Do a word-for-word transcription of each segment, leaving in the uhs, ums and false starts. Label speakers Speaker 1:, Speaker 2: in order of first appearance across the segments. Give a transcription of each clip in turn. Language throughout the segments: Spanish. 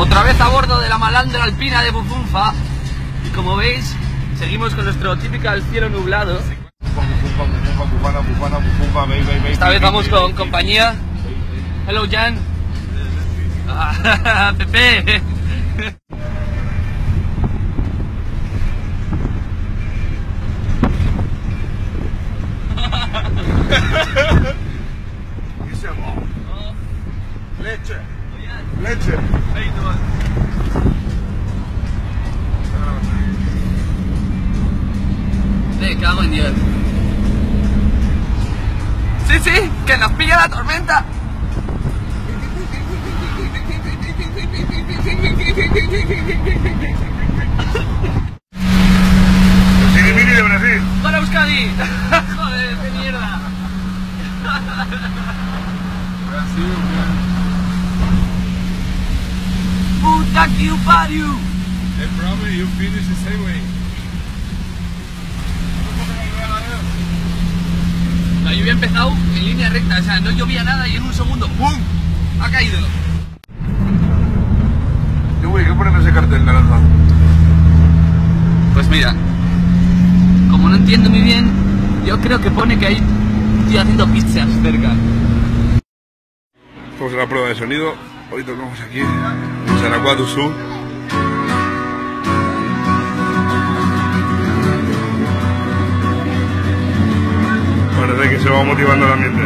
Speaker 1: Otra vez a bordo de la malandra alpina de Bufunfa. Y como veis, seguimos con nuestro típico cielo nublado. Esta vez vamos con compañía. Hello, Jan. Ah, Pepe.
Speaker 2: Leche. Leche.
Speaker 1: Me cago en Dios. Sí, sí, que nos pilla la tormenta.
Speaker 2: Sirimiri de Brasil.
Speaker 1: ¡Para Euskadi! Joder, qué mierda.
Speaker 2: Brasil,
Speaker 1: Puta que pariu.
Speaker 2: and probably you finish the same way.
Speaker 1: La lluvia ha empezado en línea recta, o sea, no llovía nada y en un segundo ¡pum! Ha caído.
Speaker 2: ¿Qué güey? ¿Qué ponen ese cartel naranja?
Speaker 1: Pues mira, como no entiendo muy bien, yo creo que pone que hay un tío haciendo pizzas cerca.
Speaker 2: Estamos en la prueba de sonido. Hoy tocamos aquí en Saracua do Sul. Parece que se va motivando el ambiente.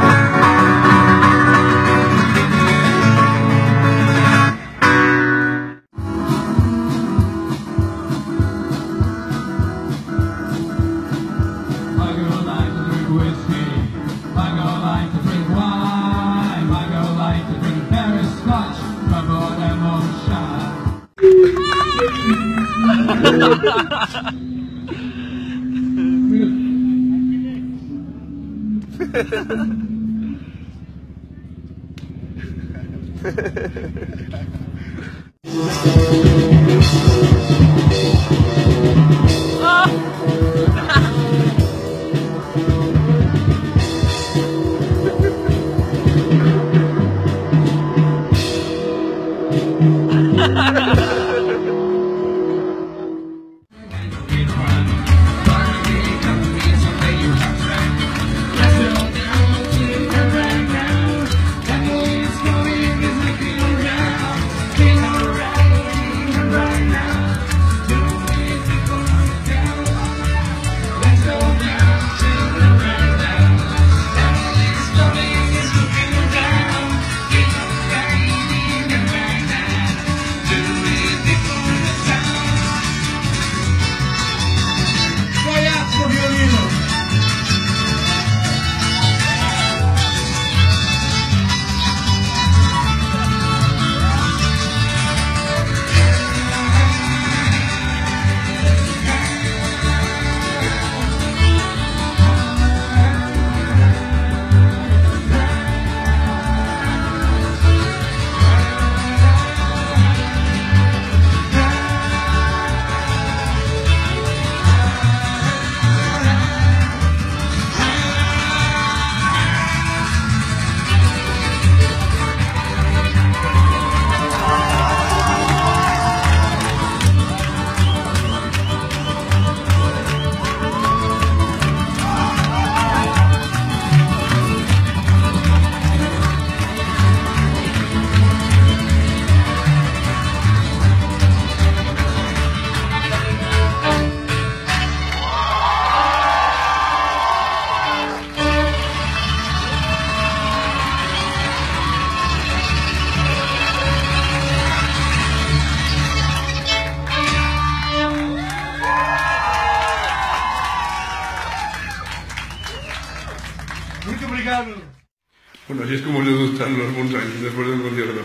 Speaker 2: Bueno, así es como les gustan los Moonshine después del concierto.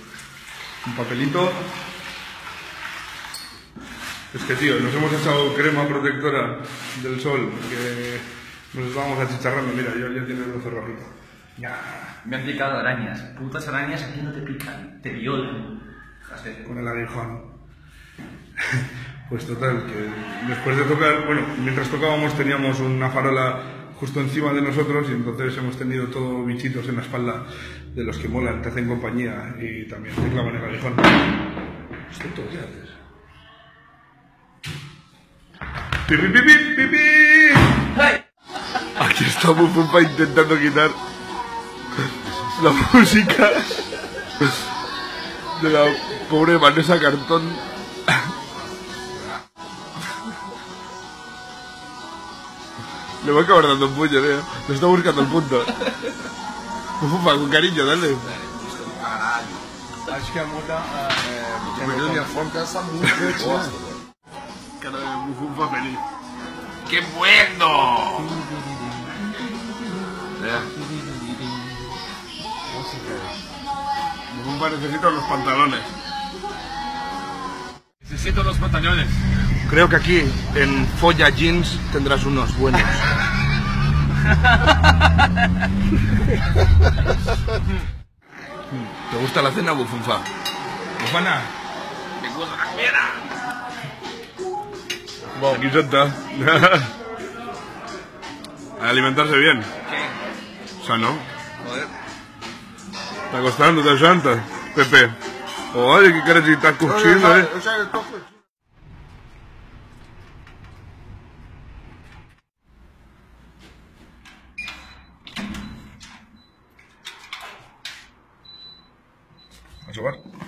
Speaker 2: Un papelito. Es que, tío, nos hemos echado crema protectora del sol, que nos estábamos achicharrando. Mira, yo ya tiene el ojo rojito.
Speaker 1: Ya, me han picado arañas. Putas arañas aquí no te pican, te violan. Fíjate.
Speaker 2: Con el aguijón. Pues total, que después de tocar, bueno, mientras tocábamos teníamos una farola justo encima de nosotros y entonces hemos tenido todos bichitos en la espalda de los que molan, te hacen compañía y también te clavan el aguijón. ¿Esto todo qué haces? ¡Pipi, pipi, pipi!
Speaker 1: ¡Hey!
Speaker 2: Aquí está Bufumfa intentando quitar la música de la pobre Vanessa Cartón. Le va a acabar dando un puño, tío. Le está buscando el punto. Bufumfa, con cariño, dale.
Speaker 3: Acho que a muda a melhor forma essa música.
Speaker 2: Cara de Bufumfa feliz.
Speaker 1: ¡Qué bueno!
Speaker 2: Bufumfa necesita los pantalones.
Speaker 1: Necesito los pantalones.
Speaker 2: Creo que aquí, en Folla Jeans, tendrás unos buenos. ¿Te gusta la cena, Bufumfa? ¿Bufana?
Speaker 1: ¡Me gusta la fiera!
Speaker 2: Bueno, aquí está. A alimentarse bien.
Speaker 1: ¿Qué?
Speaker 2: Sano.
Speaker 1: Joder.
Speaker 2: Está costando, te santa, Pepe. Oye, ¿qué quieres estar cochino, eh? ¿A jugar?